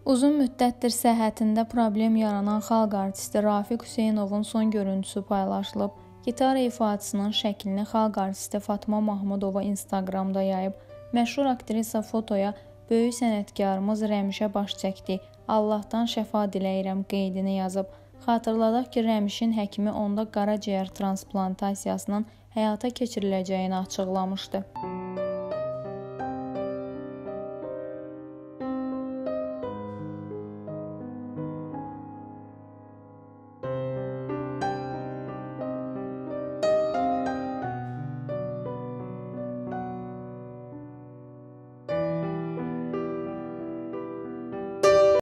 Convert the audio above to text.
Uzun müddətdir səhhətində problem yaranan xalq artisti Rafiq Hüseynovun son görüntüsü paylaşılıb. Gitara ifaçısının şəklini xalq artisti Fatma Mahmudova Instagramda yayıb. Məşhur aktrisa fotoya böyük sənətkarımız Rəmişə baş çəkdi. Allahdan şəfa diləyirəm qeydini yazıb. Xatırladaq ki, Rəmişin həkimi onda qaraciyər transplantasiyasının həyata keçiriləcəyini açıqlamışdı.